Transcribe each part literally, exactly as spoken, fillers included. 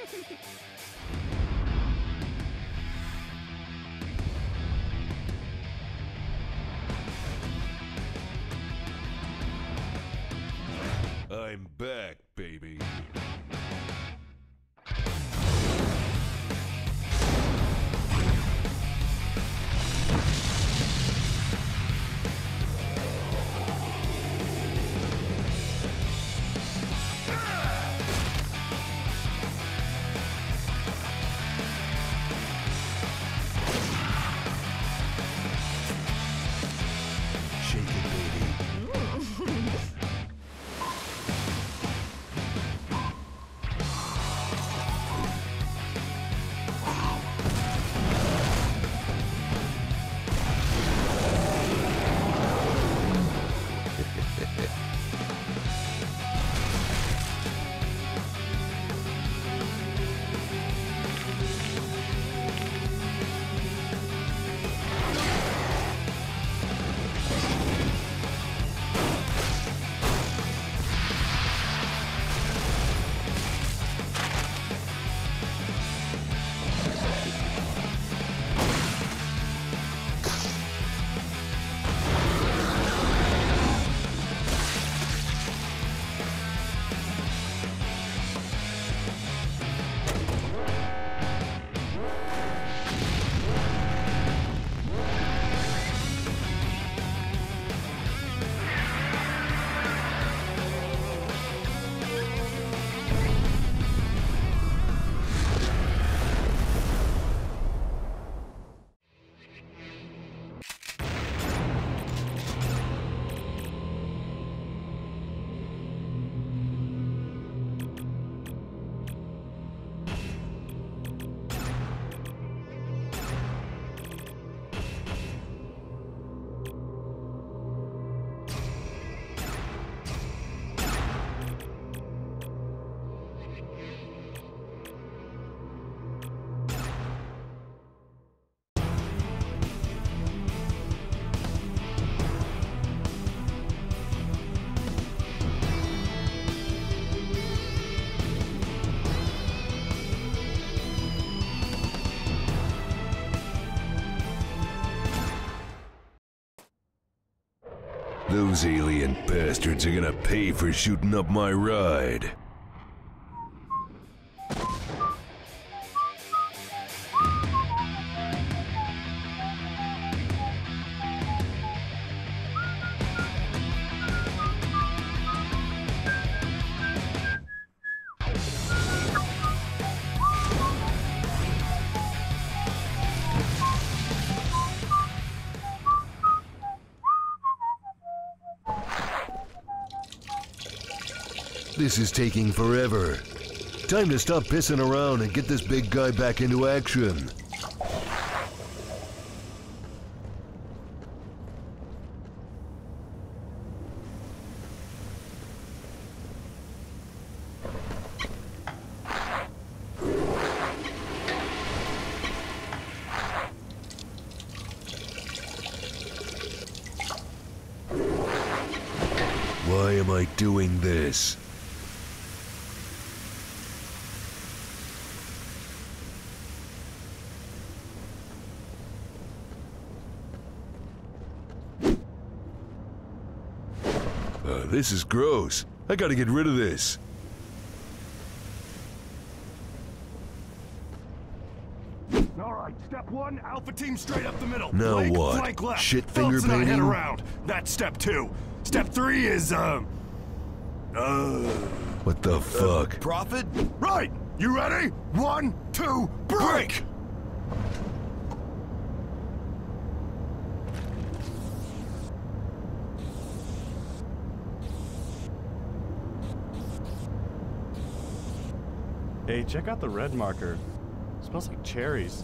I'm back, baby. Shake it, baby. Those alien bastards are gonna pay for shooting up my ride. This is taking forever. Time to stop pissing around and get this big guy back into action. Why am I doing this? Uh, this is gross. I gotta get rid of this. All right, step one, Alpha team straight up the middle. Now Blake, what? flank left. Shit Phelps finger and I head painting? around. That's step two. Step three is, uh... Uh... What the fuck? Prophet? Right! You ready? One, two, break! Hey, check out the red marker. It smells like cherries.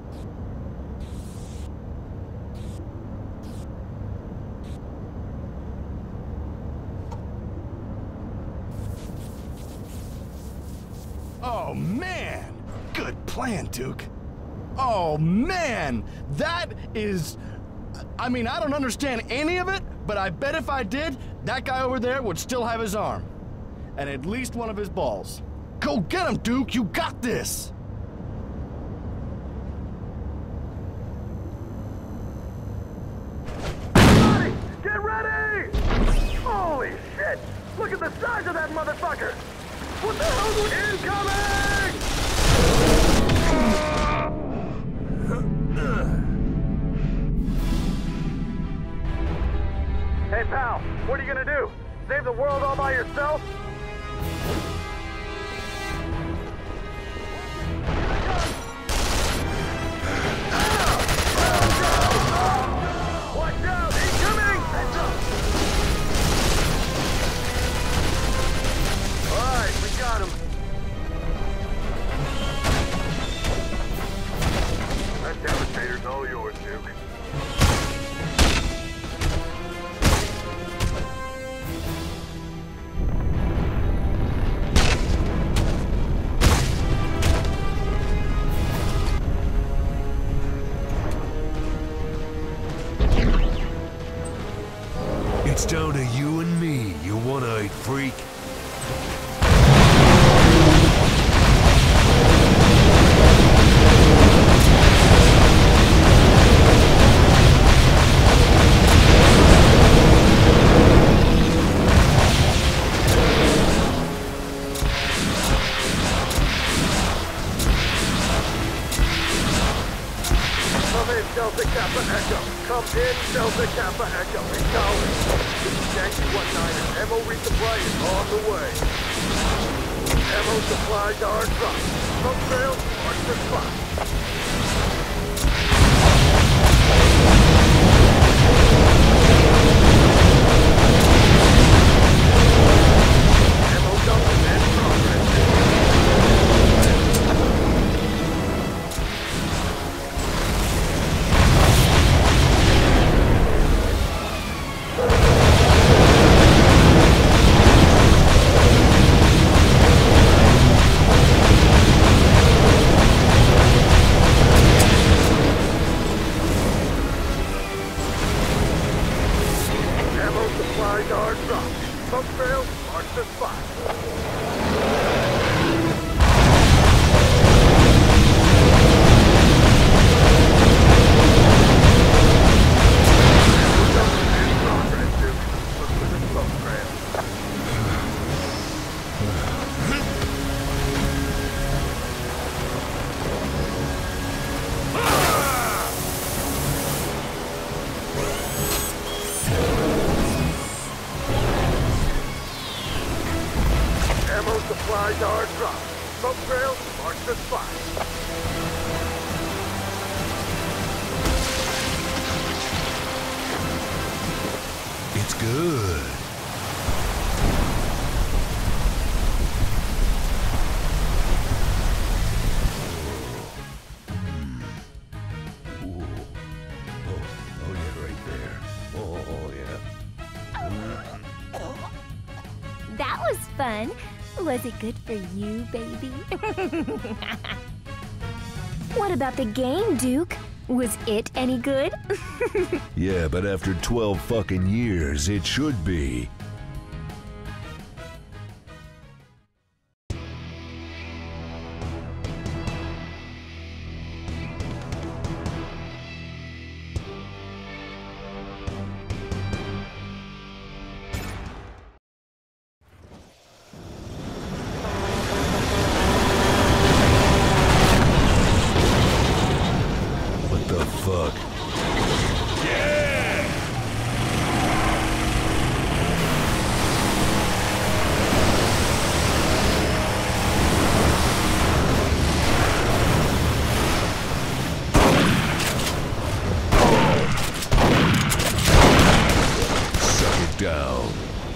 Oh, man! Good plan, Duke. Oh, man! That is... I mean, I don't understand any of it, but I bet if I did, that guy over there would still have his arm. And at least one of his balls. Go get him, Duke! You got this! Everybody, get ready! Holy shit! Look at the size of that motherfucker! What the hell's incoming? Hey pal, what are you gonna do? Save the world all by yourself? Watch out! Incoming! Alright, we got him. That Devastator's all yours, Duke. It's down to you and me, you one-eyed freak. Come in, Delta Kappa Echo. Come in, Delta Kappa Echo. Acknowledge. This is Yankee one nine and ammo resupply is on the way. Ammo supplies are dropped. Smoke trails mark the spot. Ammo dumping in progress. Ammo supplies are dropped. Smoke trails mark the spot. Ammo dumping in progress, Duke. Look for the smoke trail. Ammo supplies are dropped. Smoke trails mark the spot. It's good. Ooh. Oh, oh yeah, right there. Oh, oh yeah. That was fun. Was it good for you, baby? What about the game, Duke? Was it any good? Yeah, but after twelve fucking years, it should be. What the fuck? Suck it down.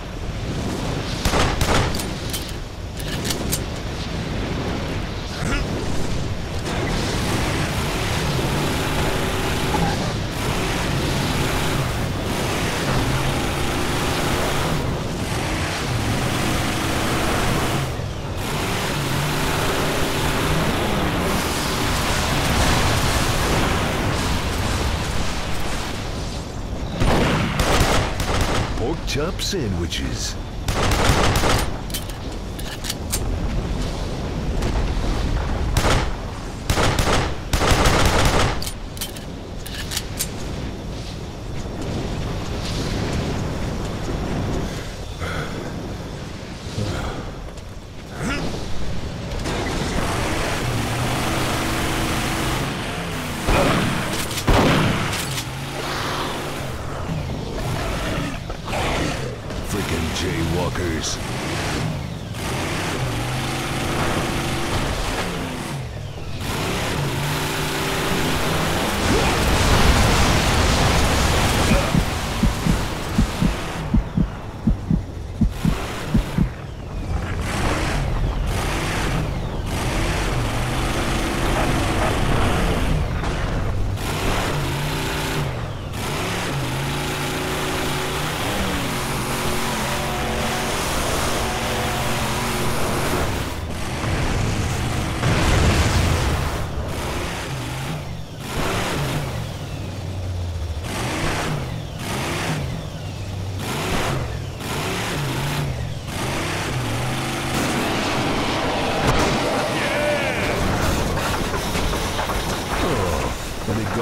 Pork chop sandwiches.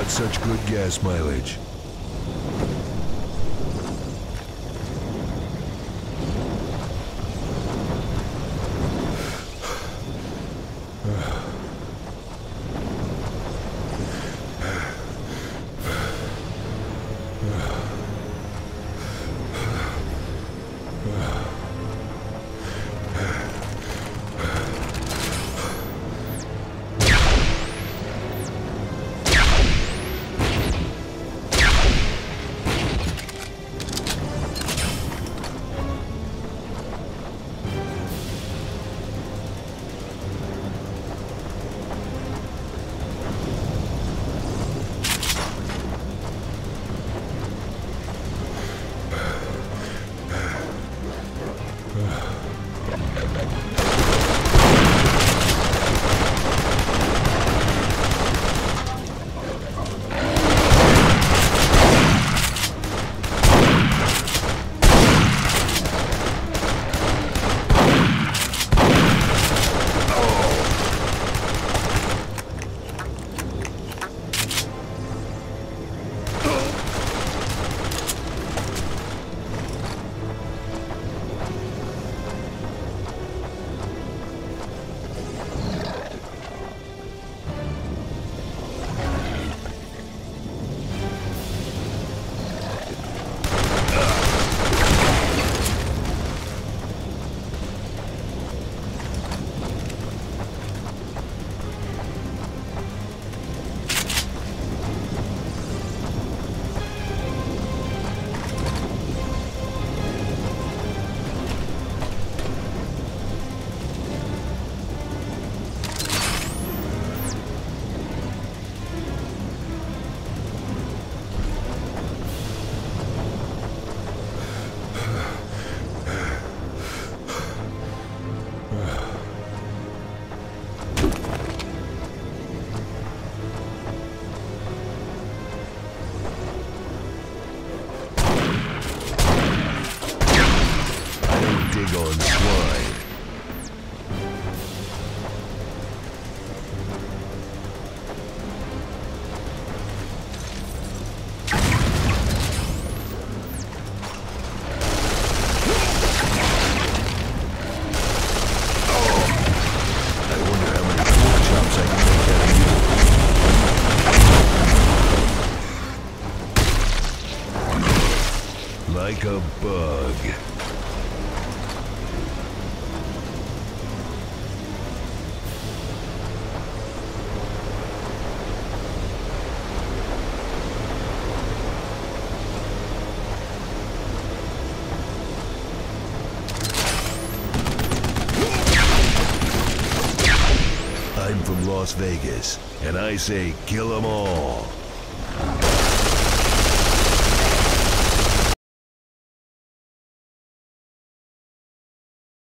got such good gas mileage. On swine. I wonder how many pork chops I can make out of you. Like a bug. I'm from Las Vegas, and I say kill 'em all.